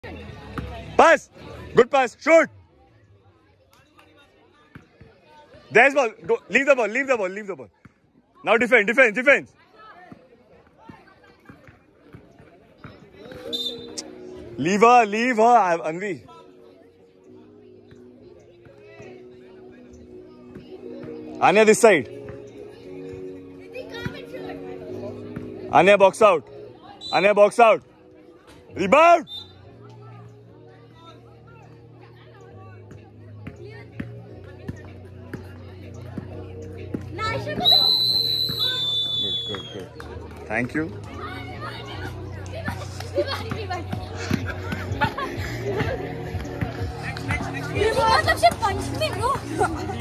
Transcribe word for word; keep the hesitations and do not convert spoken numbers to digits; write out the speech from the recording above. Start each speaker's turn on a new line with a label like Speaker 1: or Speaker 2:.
Speaker 1: Pass. Good pass. Shoot. There's ball. Go. Leave the ball. Leave the ball. Leave the ball. Now defend. Defense. Defense. Leave her. Leave her. Anvi. Anya this side. Anya box out. Anya box out. Rebound. Good, good, good. Thank you.
Speaker 2: You must have punched me, bro.